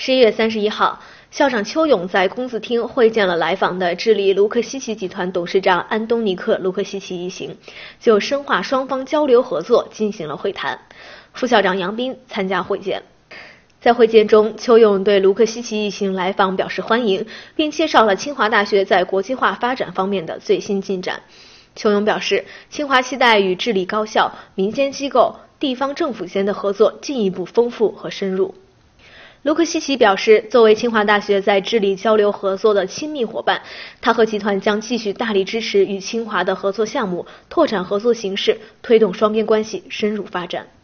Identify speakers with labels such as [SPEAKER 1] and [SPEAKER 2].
[SPEAKER 1] 11月31号，校长邱勇在公子厅会见了来访的智利卢克西奇集团董事长安东尼克·卢克西奇一行，就深化双方交流合作进行了会谈。副校长杨斌参加会见。在会见中，邱勇对卢克西奇一行来访表示欢迎，并介绍了清华大学在国际化发展方面的最新进展。邱勇表示，清华期待与智利高校、民间机构、地方政府间的合作进一步丰富和深入。卢克西奇表示，作为清华大学在智利交流合作的亲密伙伴，他和集团将继续大力支持与清华的合作项目，拓展合作形式，推动双边关系深入发展。